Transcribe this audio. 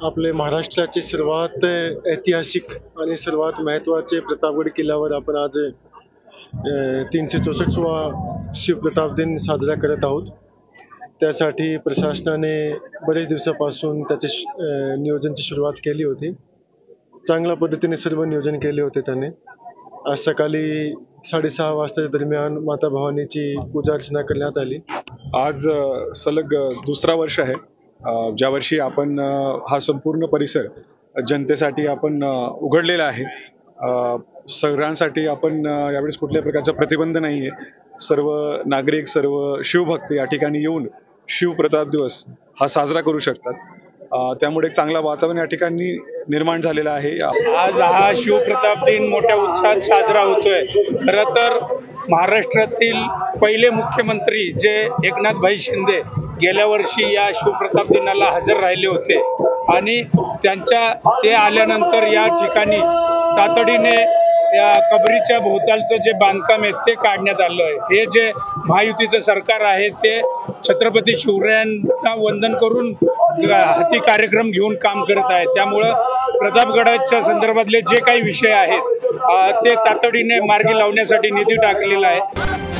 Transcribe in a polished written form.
आपले महाराष्ट्राची सर्वात ऐतिहासिक आणि सर्वात महत्त्वाचे प्रतापगड किल्ल्यावर आपण आज 364वा शिवप्रताप दिन साजरा करत आहोत। त्यासाठी प्रशासनाने बरेच दिवसापासून त्याचे नियोजनाची सुरुवात केली होती। चांगल्या पद्धतीने सर्व नियोजन केले होते त्याने। आज सकाळी 6:30 वाजताच्या दरम्यान माता भवानीची पूजा अर्चना करण्यात आली। आज सलग दुसरा वर्ष आहे ज्या वर्षी आपण हा संपूर्ण परिसर जनतेसाठी आपण उघडलेला आहे। सगळ्यांसाठी आपण यावेळेस कुठल्याही प्रकारचा प्रतिबंध नाही आहे। सर्व नागरिक सर्व शिवभक्त या ठिकाणी येऊन शिवप्रताप दिवस हा साजरा करू शकतात। त्यामुळे एक चांगला वातावरण या ठिकाणी निर्माण झालेला आहे। आज हा शिवप्रताप दिन मोठ्या उत्साहात साजरा होतोय। खरं तर महाराष्ट्रातील पहिले मुख्यमंत्री जे एकनाथभाई शिंदे गेल्या वर्षी या शिवप्रताप दिनाला हजर राहिले होते आणि ते आल्यानंतर या ठिकाणी तातडीने या कबरीच्या भोवतालचं जे बांधकाम आहे ते काढण्यात आलं आहे। हे जे महायुतीचं सरकार आहे ते छत्रपती शिवरायांना वंदन करून हाती कार्यक्रम घेऊन काम करत आहे। त्यामुळं प्रतापगडाच्या संदर्भातले जे काही विषय आहेत ते तातडीने मार्गी लावण्यासाठी निधी टाकलेला आहे।